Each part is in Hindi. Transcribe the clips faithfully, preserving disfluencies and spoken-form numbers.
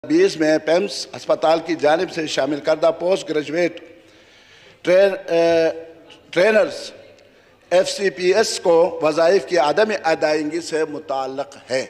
बीस में पेम्स अस्पताल की जानिब से शामिल करदा post graduate train trainers F C P S को वज़ाइफ की अदम अदायगी से मुताल्लक़ है।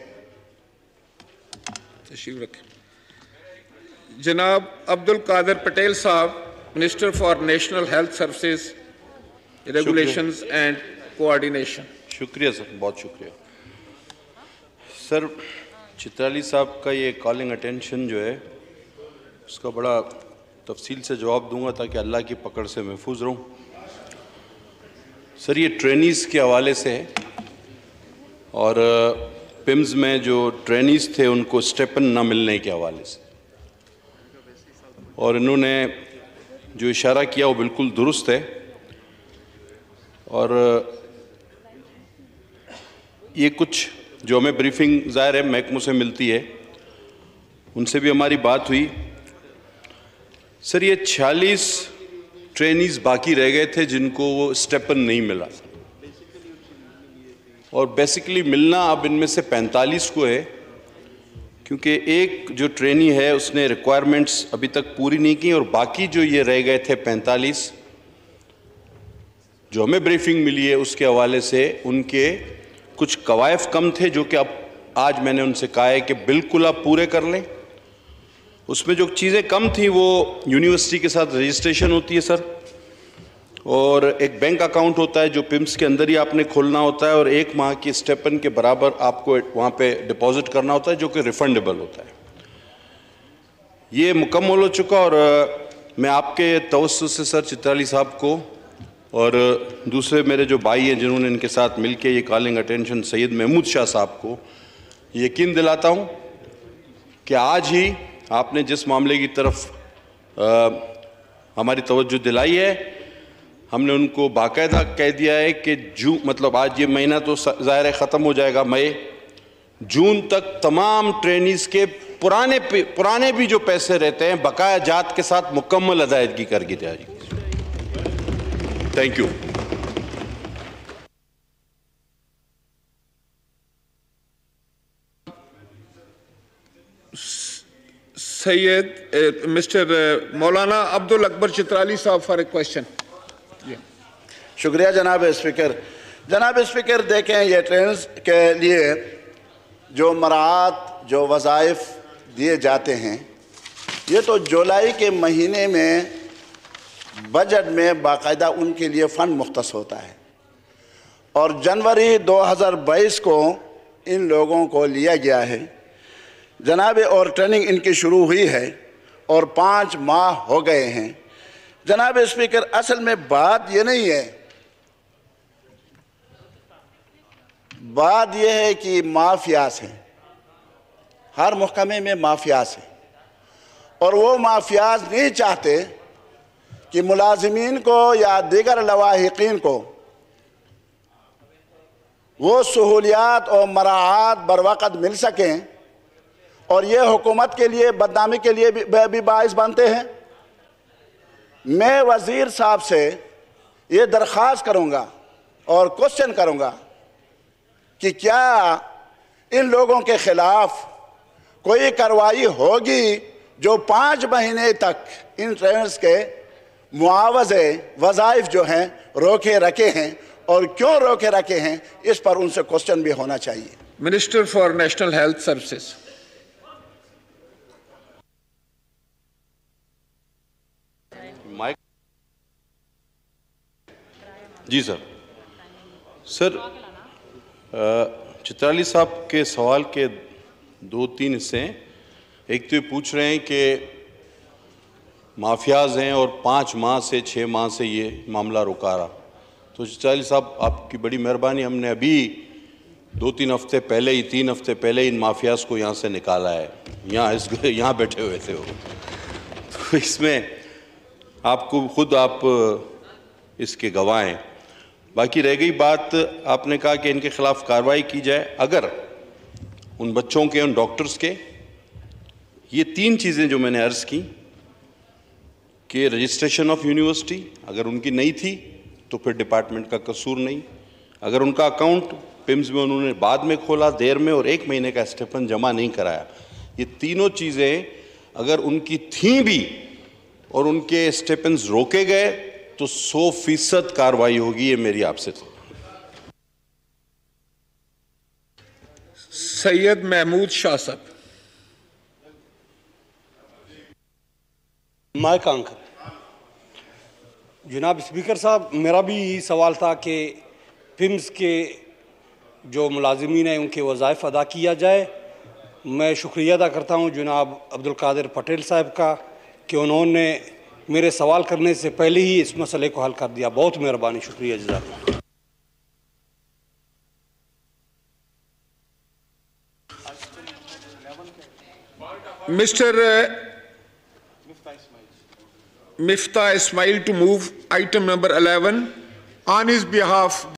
तशरीफ रखें। जनाब Abdul Qadir Patel sahab, minister for national health services, regulations and coordination. शुक्रिया सर, बहुत शुक्रिया सर। चित्राली साहब का ये कॉलिंग अटेंशन जो है उसका बड़ा तफसील से जवाब दूंगा ताकि अल्लाह की पकड़ से महफूज रहूं। सर, ये ट्रेनीज़ के हवाले से है और पिम्स में जो ट्रेनीज़ थे उनको स्टेपन ना मिलने के हवाले से, और इन्होंने जो इशारा किया वो बिल्कुल दुरुस्त है। और ये कुछ जो हमें ब्रीफिंग ज़ाहिर है महकमों से मिलती है, उनसे भी हमारी बात हुई। सर, ये छियालीस ट्रेनीज़ बाकी रह गए थे जिनको वो स्टेपन नहीं मिला, और बेसिकली मिलना अब इनमें से पैंतालीस को है, क्योंकि एक जो ट्रेनी है उसने रिक्वायरमेंट्स अभी तक पूरी नहीं की, और बाकी जो ये रह गए थे पैंतालीस जो हमें ब्रीफिंग मिली है उसके हवाले से उनके कुछ कवायफ कम थे, जो कि अब आज मैंने उनसे कहा है कि बिल्कुल आप पूरे कर लें। उसमें जो चीज़ें कम थी वो यूनिवर्सिटी के साथ रजिस्ट्रेशन होती है सर, और एक बैंक अकाउंट होता है जो पिम्स के अंदर ही आपने खोलना होता है, और एक माह की स्टेपन के बराबर आपको वहाँ पे डिपॉजिट करना होता है जो कि रिफंडेबल होता है। ये मुकम्मल हो चुका, और मैं आपके तवज्जुह से सर चित्राली साहब को और दूसरे मेरे जो भाई हैं जिन्होंने इनके साथ मिलके ये कॉलिंग अटेंशन सैयद महमूद शाह साहब को यकीन दिलाता हूँ कि आज ही आपने जिस मामले की तरफ आ, हमारी तवज्जो दिलाई है, हमने उनको बाकायदा कह दिया है कि जून मतलब आज ये महीना तो ज़ाहिर है ख़त्म हो जाएगा, मई जून तक तमाम ट्रेनीज़ के पुराने पुराने भी जो पैसे रहते हैं बकाया जात के साथ मुकम्मल अदायगी करके जाएगी। Thank you. सैयद मिस्टर मौलाना अब्दुल अकबर चित्राली साहब फॉर ए क्वेश्चन। शुक्रिया जनाब स्पीकर। जनाब स्पीकर, देखें ये ट्रेन के लिए जो मराहत जो वज़ाइफ दिए जाते हैं, ये तो जुलाई के महीने में बजट में बाकायदा उनके लिए फ़ंड मुख्तस होता है, और जनवरी दो हज़ार बाईस को इन लोगों को लिया गया है जनाब, और ट्रेनिंग इनकी शुरू हुई है और पाँच माह हो गए हैं। जनाब स्पीकर, असल में बात ये नहीं है, बात यह है कि माफियास हैं, हर महकमे में माफियास हैं, और वो माफियास नहीं चाहते कि मुलाजिमीन को या दीगर लवाहिकीन को वो सहूलियात और मराहत बरवक़्त मिल सकें, और ये हुकूमत के लिए बदनामी के लिए भी, भी बाइस बनते हैं। मैं वज़ीर साहब से ये दरख्वास्त करूँगा और क्वेश्चन करूँगा कि क्या इन लोगों के ख़िलाफ़ कोई कार्रवाई होगी जो पाँच महीने तक इन ट्रेनर्स के मुआवजे वज़ाइफ जो हैं रोके रखे हैं, और क्यों रोके रखे हैं इस पर उनसे क्वेश्चन भी होना चाहिए। Minister for national health services. Mike. जी सर। सर, चित्राली साहब के सवाल के दो तीन हिस्से हैं। एक तो ये पूछ रहे हैं कि माफियाज हैं और पाँच माह से छः माह से ये मामला रुका रहा। तो चित्राली साहब, आपकी बड़ी मेहरबानी, हमने अभी दो तीन हफ्ते पहले ही तीन हफ्ते पहले इन माफियाज को यहाँ से निकाला है। यहाँ इस यहाँ बैठे हुए थे वो। तो इसमें आपको खुद आप इसके गवाह हैं। बाकी रह गई बात, आपने कहा कि इनके ख़िलाफ़ कार्रवाई की जाए। अगर उन बच्चों के, उन डॉक्टर्स के, ये तीन चीज़ें जो मैंने अर्ज़ की कि रजिस्ट्रेशन ऑफ यूनिवर्सिटी अगर उनकी नहीं थी तो फिर डिपार्टमेंट का कसूर नहीं, अगर उनका अकाउंट पिम्स में उन्होंने बाद में खोला देर में और एक महीने का स्टेपन जमा नहीं कराया, ये तीनों चीज़ें अगर उनकी थी भी और उनके स्टेपन्स रोके गए तो सौ फीसद कार्रवाई होगी, ये मेरी आपसे थी। सैयद महमूद शाह साहब। Mic uncle. जनाब स्पीकर साहब, मेरा भी यही सवाल था कि पिम्स के जो मुलाजिमीन हैं उनके वज़ाइफ अदा किया जाए। मैं शुक्रिया अदा करता हूँ जनाब अब्दुल कादिर पटेल साहब का कि उन्होंने मेरे सवाल करने से पहले ही इस मसले को हल कर दिया। बहुत मेहरबानी, शुक्रिया जज़ाक। Mister Miftah Ismail to move item number eleven on his behalf.